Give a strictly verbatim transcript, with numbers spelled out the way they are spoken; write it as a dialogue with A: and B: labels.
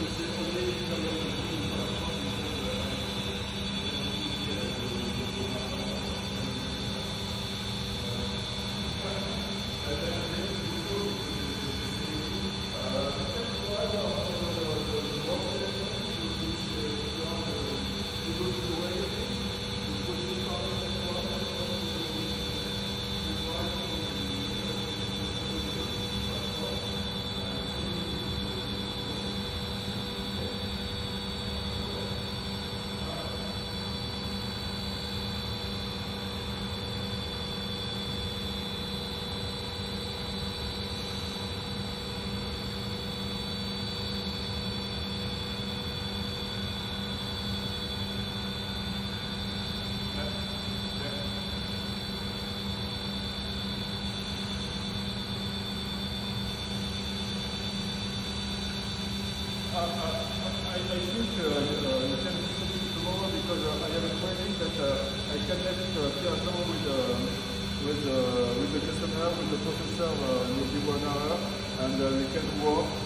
A: Uh, I, I think uh, uh, you can do it tomorrow because uh, I have a training that uh, I can let uh, Pierre with, uh, with, uh, with the customer, with the processor uh, maybe one hour, and uh, we can work